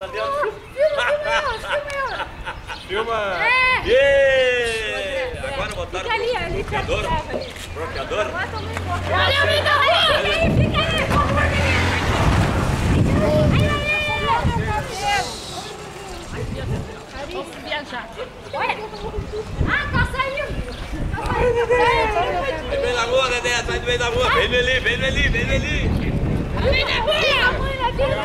Filma! Agora botaram o bloqueador? Bloqueador? Valeu, fica aí, por favor, vamos viajar. Ah, tá saindo! Vem bem na rua, Dedé, sai do meio da rua. Vem ali. Vem na rua!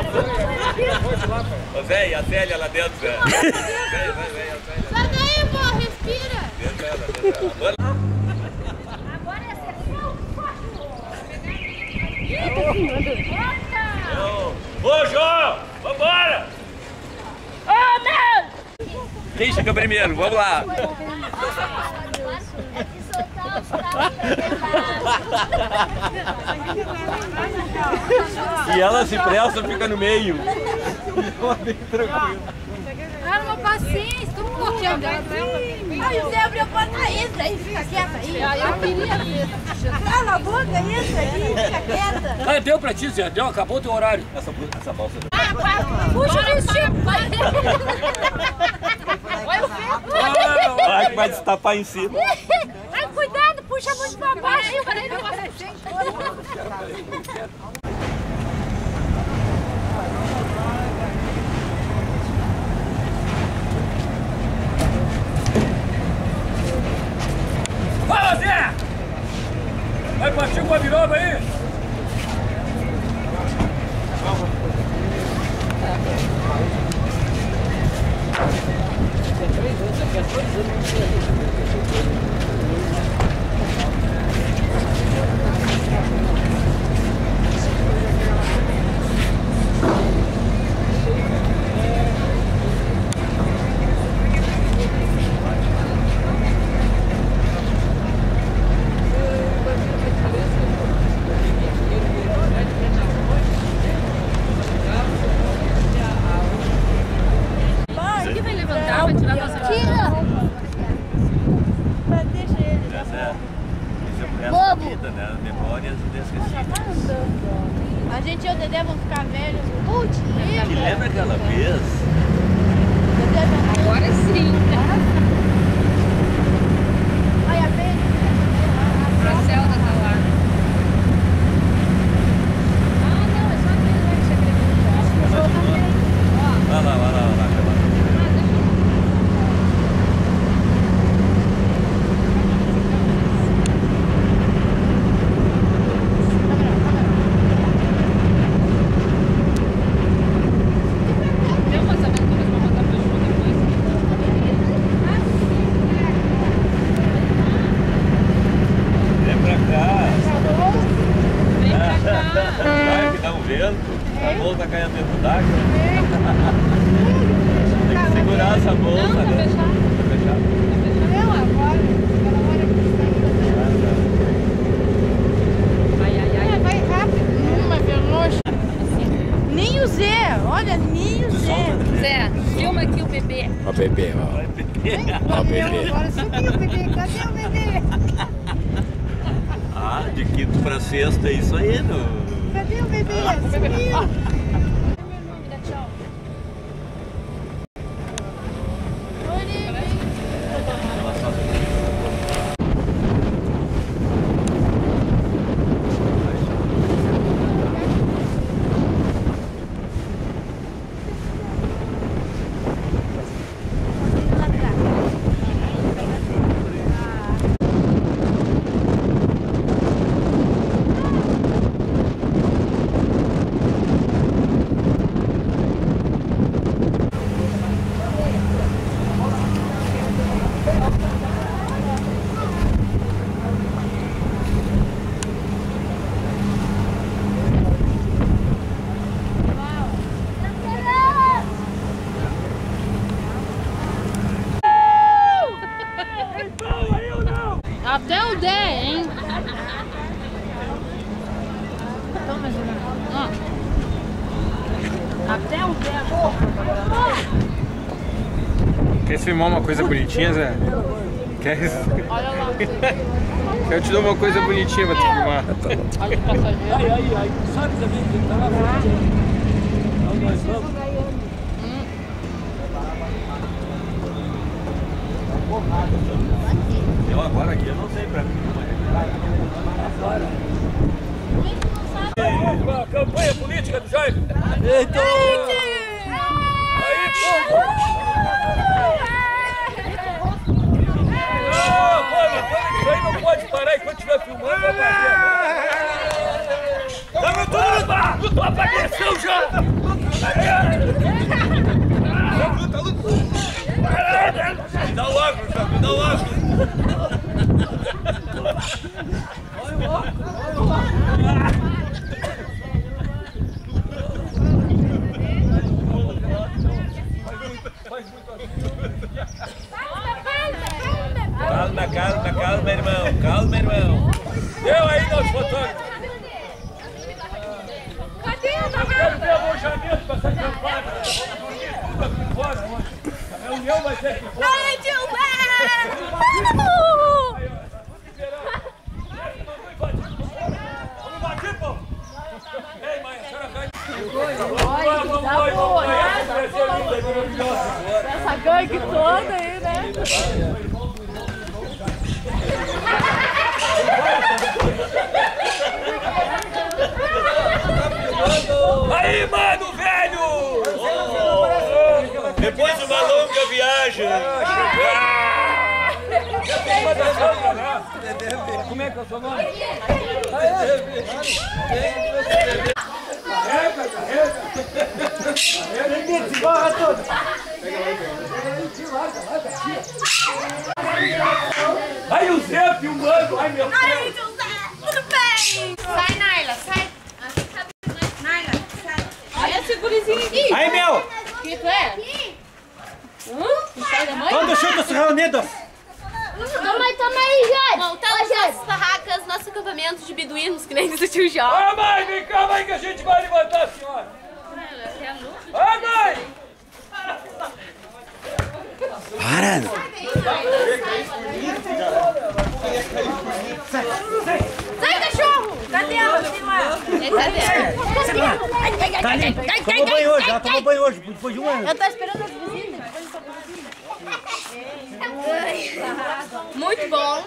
Ô Zé, e a Célia lá dentro, Zé? Vem, Sai daí, pô, respira! Agora é sessão 4! Ô, João! Vambora! Ô, meu! Quem chega primeiro? Vamos lá! É de soltar os pratos. E ela se pressa, fica no meio. Cara, uma paciência, tô um pouquinho dentro. Aí o Zé abriu a porta, entra aí, fica quieta aí. Eu queria ver. Cala a boca, entra aí, fica quieta. Ah, deu pra ti, Zé, deu, acabou o teu horário. Essa balsa. Puxa o vestido, vai. Olha o vento. Vai que vai destapar em cima. Ai, cuidado, puxa muito pra baixo. Fala, Zé! Vai partir com a viroba aí? Memórias inesquecíveis. A gente e o Dedé vão ficar velhos. Te lembra aquela vez? Agora sim. Olha a vez. A Celda tá lá. Ah, não, é só aquele lá que você Vai lá. Vai que dá um vento, a bolsa cai dentro d'água. Tem que segurar essa bolsa. Não, tá fechado. Tá fechado? Não, agora. Vai rápido. Mas pelo longe. Nem o Zé, olha, nem o Zé. Zé, filma aqui o bebê. Ó, bebê, ó. Ó, bebê. Agora subiu o bebê, cadê o bebê? Ah, de quinto pra sexta é isso aí, no... Cadê o bebê? Subiu. Até o Dé, hein? Toma, Juliana. Até o Dé. Quer filmar uma coisa bonitinha, Zé? Quer? Olha lá. Eu te dou uma coisa bonitinha pra tu filmar. Olha o passageiro. Aí, sabe também que tá lá? Nós vamos. Eita! Aí, pô! Isso aí não pode parar enquanto estiver filmando, rapaziada! Tamo tudo! Lutou pra agressão já! Me dá logo, José, me dá logo! Calma, irmão, calma, irmão. Deu aí, nosso fotógrafo. Cadê a Eu quero ver alojamento pra essa campada. Tudo aqui fora, mano. A reunião vai ser aqui fora. Ai, Gilberto! Vamos invadir, pô! Ei, mãe, a senhora vai. Essa gangue toda aí, né? Aí, mano, velho! Depois de uma longa viagem. Como é que é o seu nome? Aí o Zé filmando, ai meu Deus! Ai, José, tudo bem? Sai, Naila, sai. Naila, sai. Olha esse gurizinho aqui. Aí, meu! O que tu é? Sai da mãe? Quando juntos reunidos? Toma aí, Jorge. Montamos nossas barracas, nosso acampamento de beduínos, que nem diz o tio Jó. Ah, mãe, vem cá, mãe, que a gente vai levantar a senhora! Ah, mãe! Para! Sai, cachorro! Cadê ela? Tomou banho hoje, ela tomou banho hoje, depois de um ano. Eu tô esperando as visitas. Muito bom.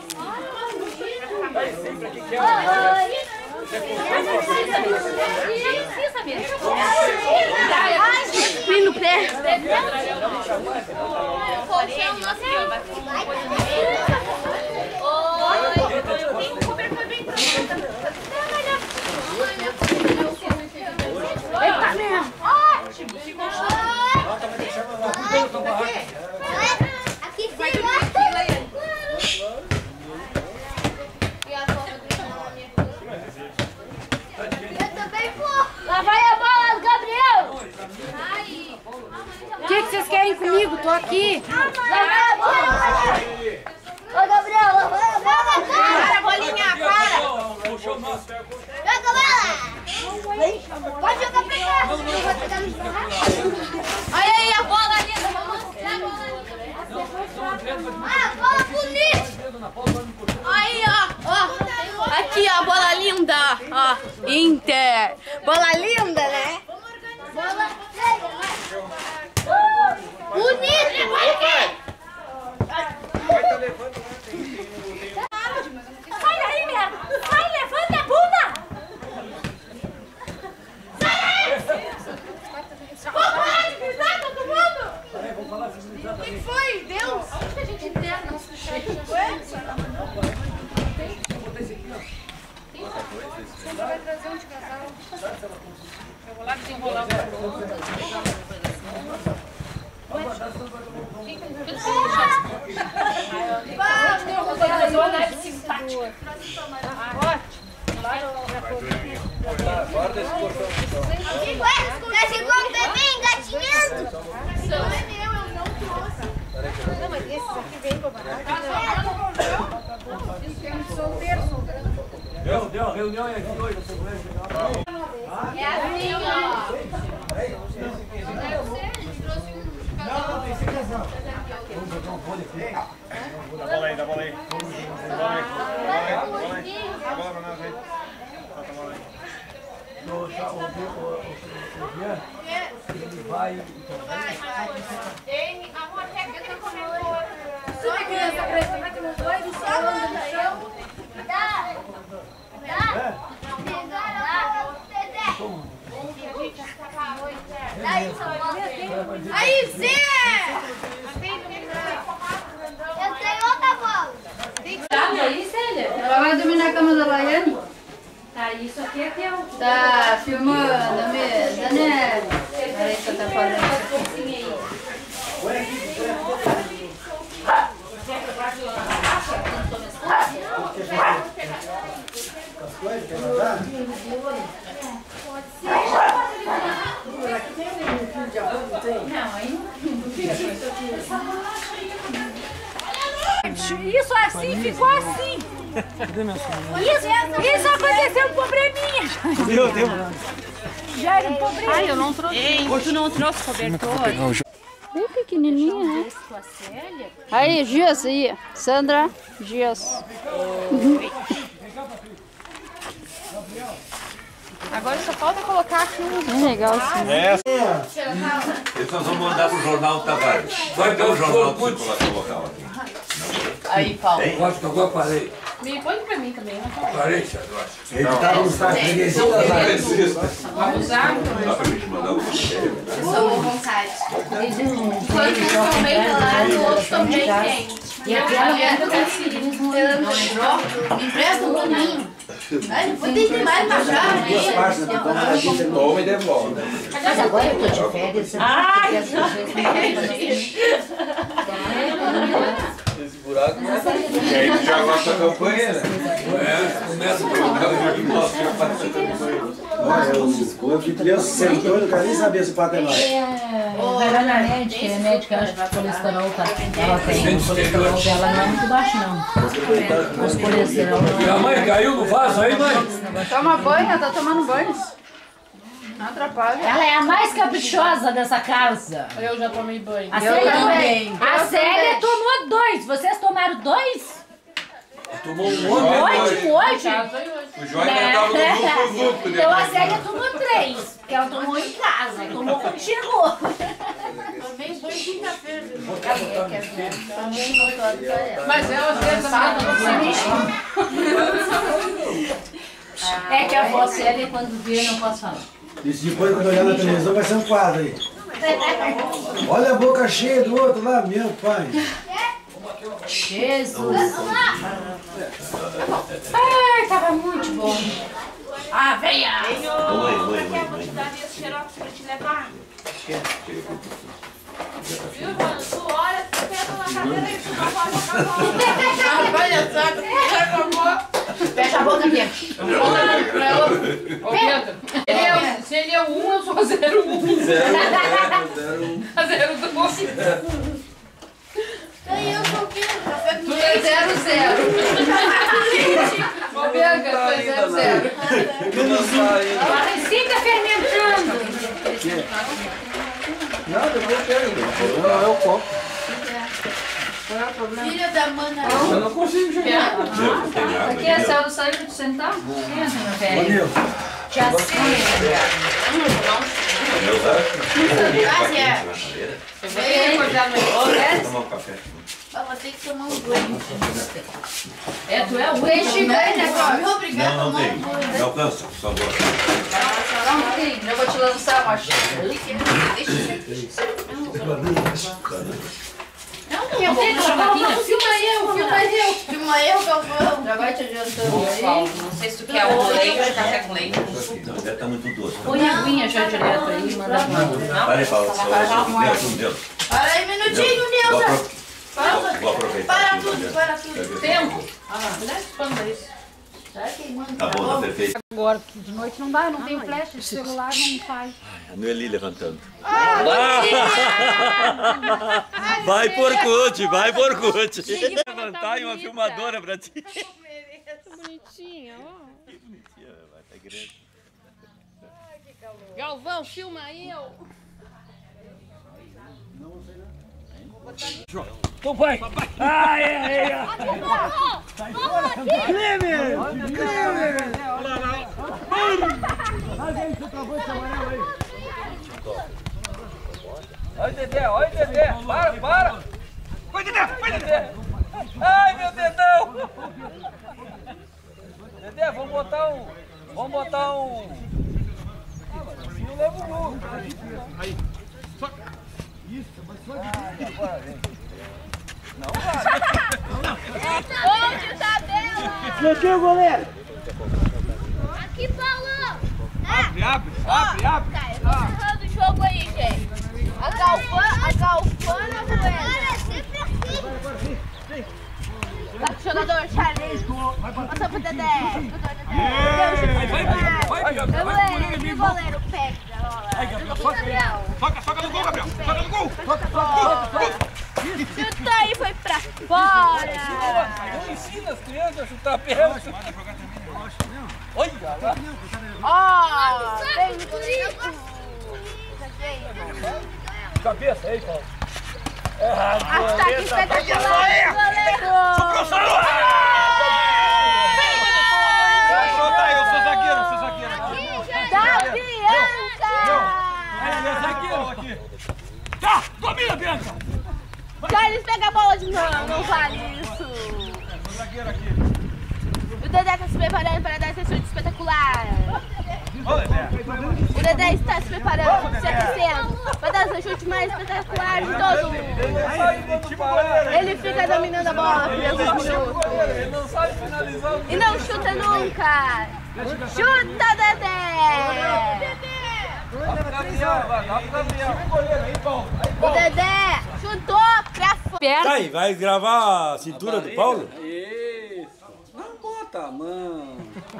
Fui no pé. Eita mesmo. Aqui lá vai a bola, Gabriel! O que vocês querem comigo? Tô aqui. Lá vai a bola! Ô, Gabriel, lá vai a bola! Para, bolinha, para. Puxa o nosso. Joga a bola! Pode jogar pra cá! Eu vou pegar no barraco. Olha aí a bola linda, vamos mostrar a bola linda. Ah, bola bonita! Aí, ó. Aqui, ó, a bola linda. Ó, Inter. Bola linda, né? Bola feia, bonita! Sai daí, merda. Sai, levanta a bunda. Sai daí. Todo mundo. O que foi? Deus? Onde que a gente interna? Nosso chat. Você vai trazer um de casal. Eu vou lá desenrolar simpática. Guarda esse portão. Tá se bem, engatinhando! Não é meu, eu não trouxe. Não, mas esses aqui vêm pra barraca. Isso é um solteiro. Deu a reunião aí aqui hoje, você vai chegar. É assim, ó. Não, tem que ser casal. Dá bola aí, dá bola aí. Dá bola aí. Dá bola aí. Dá bola pra nós aí. Bota a bola aí. Ele vai. Tem, amor, pega que comentou. Só a criança preta, vai ter uns dois e só anda no chão. Dá! Aí, Zé! Eu tenho outra bola. Tá aí, Célia? Ela vai dormir na cama da Laiane? Tá, isso aqui é teu. Tá filmando a mesa, né? Peraí que eu tô fazendo isso aqui. Isso assim ficou assim. Isso aconteceu um probleminha. Meu Deus. Já era um probleminha. Ai, eu não trouxe. Ei, tu não trouxe cobertor? Bem pequenininha, né? Aí, Gias, aí. Sandra, Gias. Agora só falta colocar aqui um. Bem legal, sim. Eles nós vamos mandar pro Jornal Tavares. Vai ter o jornal que você colocar aqui. Aí, Paulo. Tem? Gosto que eu parei. Me põe pra mim também, né? Parei, eu acho. Ele tá no Vamos usar? Dá pra gente mandar o critério. Eu sou à vontade. Enquanto eles estão bem gelados, os outros estão bem quentes. E aquela merda tá seguindo. Não entrou? Me empresta um pouquinho. Ai, depois tem demais pra já. Toma e devolve. Mas agora eu tô de férias. Ai, Esse buraco não é. E aí tu já gosta da campanha, né? Começa a colocar o nosso já faz essa campanha. O anfitrião se sentou e não quer nem saber se o pato é nóis. Vai lá na médica, e a médica acha que o colesterol tá. Ela tem. O colesterol dela não é muito baixo, não. Os colesterol não. Minha mãe caiu no vaso aí, mãe? Toma banho, ela tá tomando banho. Não atrapalha. Ela é a mais caprichosa dessa casa. eu já tomei banho. A Célia também. A Célia tomou 2. Vocês tomaram 2? Tomou um monte Hoje? O Joia ainda tava no grupo Então a Célia tomou 3. Porque ela tomou em casa. Tomou quando chegou. Tomei banho quinta-feira. Mas ela fez É que a avó Célia, quando vê, não posso falar. Isso depois, quando olhar na televisão, vai ser um quadro aí. Olha a boca cheia do outro lá, meu pai. Jesus. Ai, tava muito bom. Ah, venha! Oi. Viu, mano? Tu olha, tu pega na cadeira e tu não pode botar. Olha só, tu reclamou. Fecha a boca aqui. Ô, Pedro, se ele é 1, eu sou 0,1. 0,2. Aí eu sou o quê? Café com Tu é 0,0. Ô, Bianca, tu é 0,0. A receita fermentando. Não, depois eu quero. Não, eu compro. Filha da mana. Eu não consigo chegar. Não tem nada. Aqui a Célia saiu pra tu sentar? Senta, meu velho. Valeu. Já sei. Vem acordar no outro. Tomar um café. Ela tem que tomar um banho. É, tu é o Tem xícara, né? Me obrigada a Não tomar tem. um banho. Não alcança, por favor. Não tem. Eu vou te lançar uma xícara. Eu tenho gravatinha. Filma eu, Galvão. Já vai te adiantando aí. Não sei se tu quer um leite, café com leite. Não, deve estar muito doce. Põe a aguinha já direto aí, manda pra Para aí, Paulo. Deus. Para aí, minutinho, Nilza. Vou aproveitar. Para tudo. Tempo. Ah, dá esse pano aí. Tá bom, tá perfeito. Agora, porque de noite não dá, não tem flash, o celular não faz. A Noeli levantando. Vai, Porcute, vai, Porcute. Levantar e uma filmadora pra ti. Bonitinha, ó. Que bonitinha, vai tá grande. Galvão, filma eu. Então vai. Ai, ai, ai. Olha o Dedé, olha o Dedé. Para. Vai, Dedé. Ai, meu dedão. Dedé, vamos botar um fio leva o gol. Aí. Isso, mas só de não vai. Onde tá dela? Bloqueia o goleiro. Aqui, Paulo. Abre. Tá encerrando o jogo aí, gente. A Galvana Bueno. Sempre assim. Vai pro jogador, Charles. Passa pro Dedé. Vai, E o goleiro pega a bola. Gabriel. Soca no gol, Gabriel. Soca no gol. Chuta aí, foi pra fora. Não ensina as crianças a chutar perto. Olha lá. Ó, bem bonito. Cabeça aí, Paulo. Ataque espetacular, goleiro. Sobrou só. Eu sou zagueiro aqui. Da Bianca. É zagueiro aqui. Tá, domina, Bianca. Charles pega a bola de novo, não vale isso. Sou zagueiro aqui. O Dedé está se preparando para dar esse chute espetacular. Ô, Dedé. O Dedé está se preparando, se aquecendo, para dar esse chute mais espetacular de todos. Ele fica dominando a bola por alguns minutos. Ele não sabe finalizar. E não chuta nunca. Chuta, Dedé. O Dedé chutou pra fora. Tá aí, vai gravar a cintura do Paulo? Isso. Não bota a mão.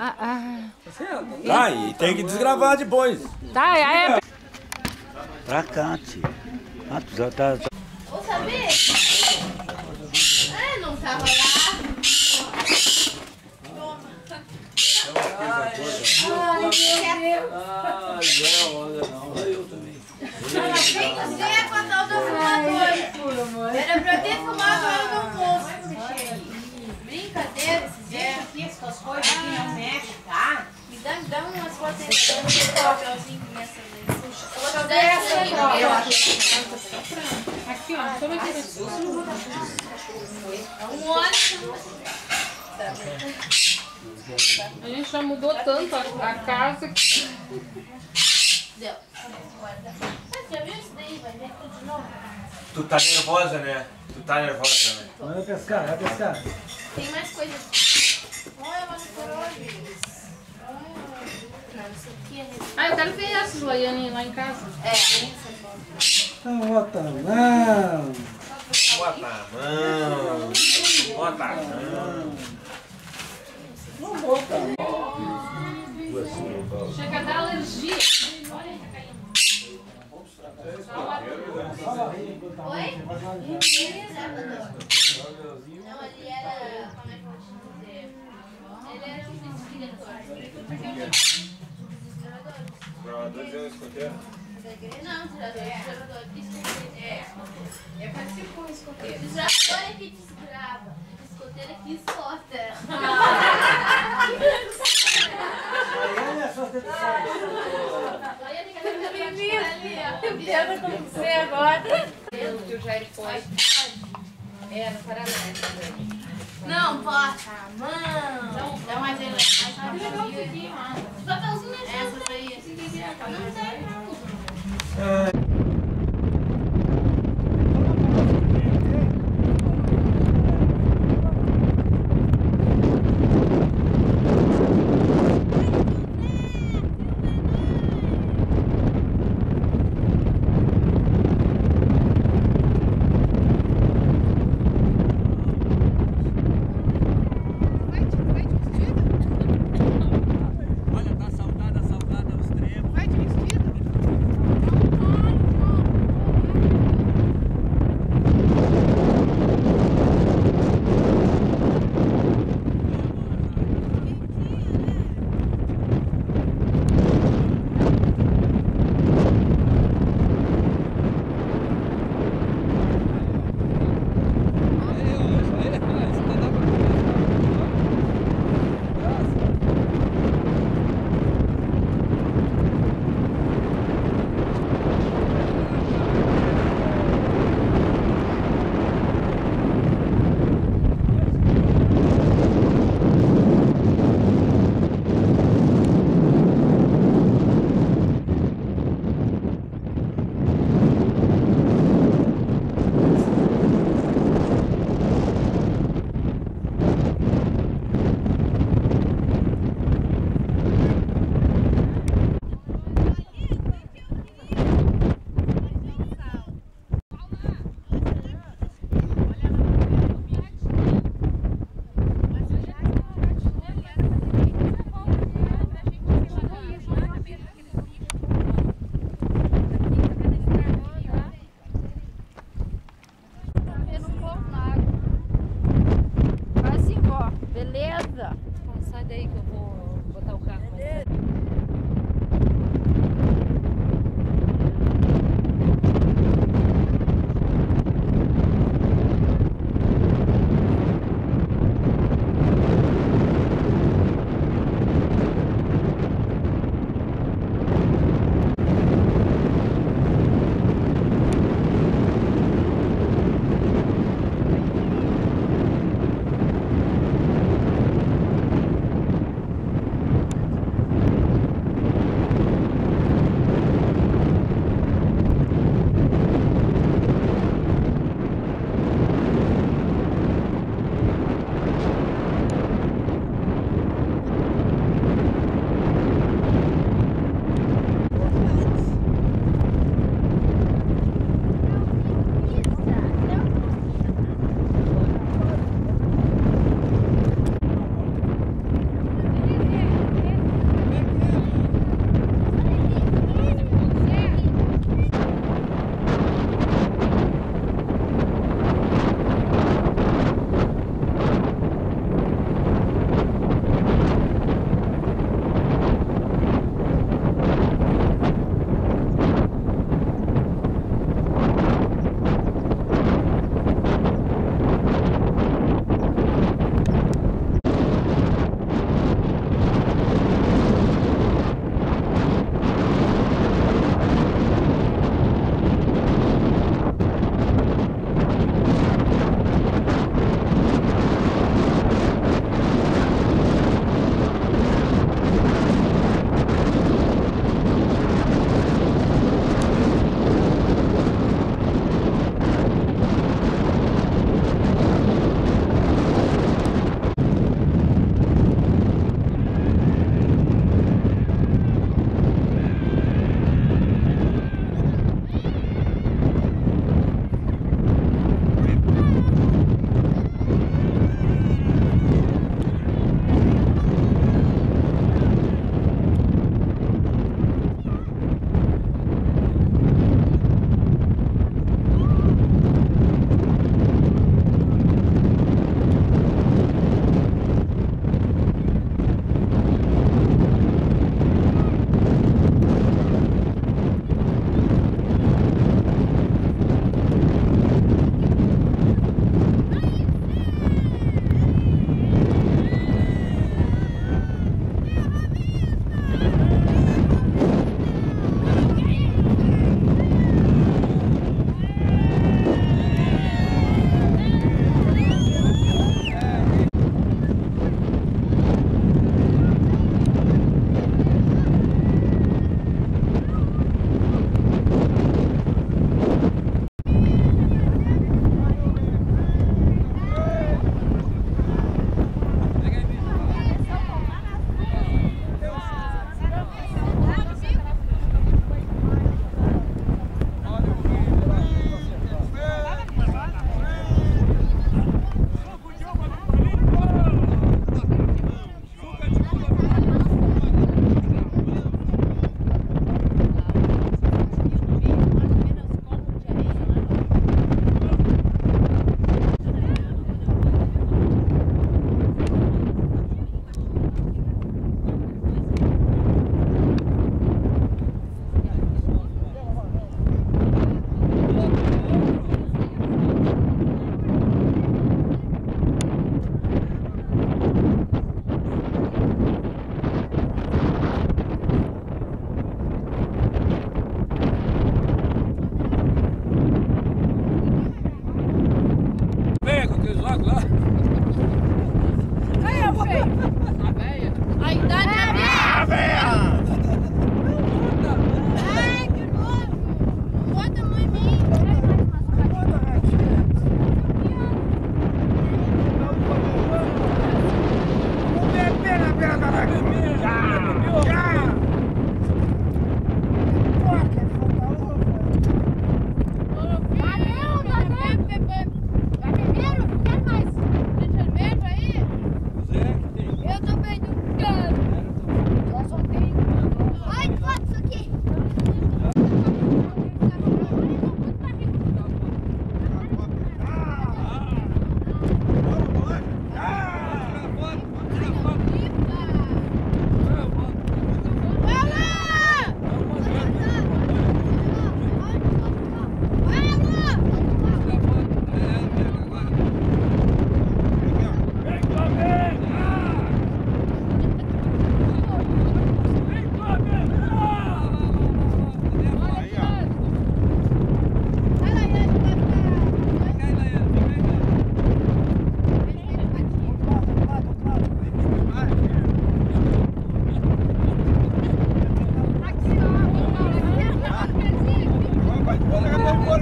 Tá, e tem que desgravar depois. Tá, é. Pra cá, tio. Ah, tu já tá... Ô, saber? Ah, não tava lá. Ai, olha não. Eu também. Você ia contar o do fumador. Era pra ter fumado eu não vou. Brincadeira, esses dias aqui, essas coisas aqui não mexem, tá? Me dá umas fotos aí. Papelzinho nessa vez. Aqui, ó. Toma aqui. Um óleo. A gente já mudou tanto a casa que... Deu. Já viu isso daí? Vai ver tudo de novo? Tu tá nervosa, né? Vai pescar. Tem mais coisa. Olha, mas Ah, eu quero ver essas Loiane lá em casa. é, Não bota não. Bota a mão. Bota a mão. Chega a dar alergia. Oi? Não, ele era. Como é que eu vou te dizer? Ele era um diretor. Gravadores é um escoteiro? Não, tirador. É parecido com o escoteiro. Tirador é que desgrava. Escoteiro é que escota. Eu quero com você agora. Que o Jair foi. É, no paralelo. Não, bota a mão. Dá mais ele. Papelzinho essas aí. Não tem, não. Olha, tá salgada os tremos. Vai de vestido.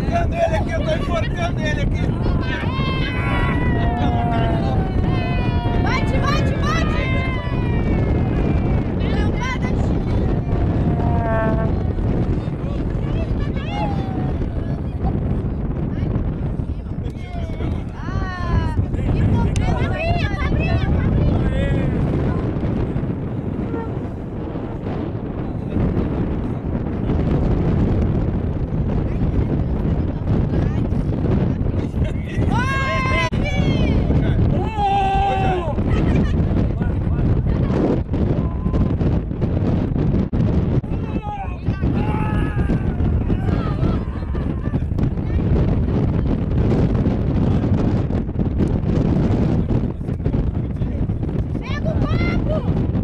enforcando ele aqui, eu tô enforcando ele aqui. Bate, bate, bate! Não, bate! Que problema! Cabrinha, cabrinha, pega o papo!